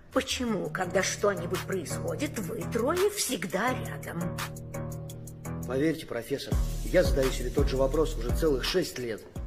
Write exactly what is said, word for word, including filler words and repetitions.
Почему, когда что-нибудь происходит, вы трое всегда рядом? Поверьте, профессор, я задаю себе тот же вопрос уже целых шесть лет.